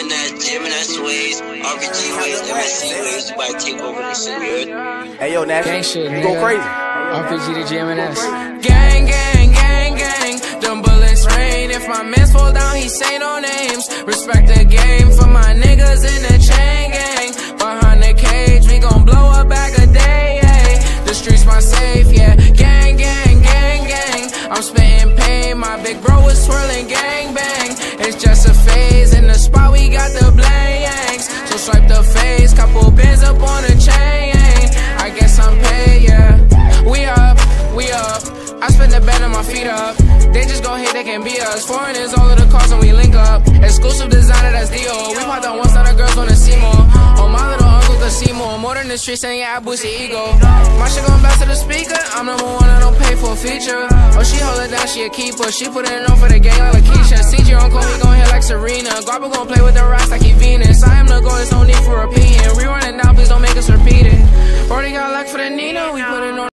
Gemini ways, RPG ways, MSC ways, about to take over this shit, you heard? Hey yo, Nash, gang shit, you go crazy. RPG to GMNS. Gang, gang, gang, gang. Them bullets rain. If my mans fall down, he say no names. Respect the game for my niggas in the chain gang. Behind the cage, we gon' blow a bag a day. Ay. The streets my safe, yeah. Gang, gang, gang, gang. I'm spitting pain. My big bro is twirling gang bang. It's just a phase. In the spot, we got the blanks. So swipe the face. Couple bands up on the chain. I guess I'm paid, yeah. We up. I spend the bed on my feet up. They just gon' hate, they can be us. Foreigners, all of the cars when we link up. Exclusive designer, that's Dio. We popped on once, now the girls wanna see more. Oh, my little uncle can see more. More than the streets, and yeah, I boost the ego. My shit gon' bounce to the speaker. I'm number one, I don't pay for a feature. Oh, she hold it down, she a keeper. She put it on for the gang like Lakeisha. CG uncle, he gon' hit like Serena. Guapa gon' play with the rocks like he Venus. I am the goal, there's no need for repeating. We running down, please.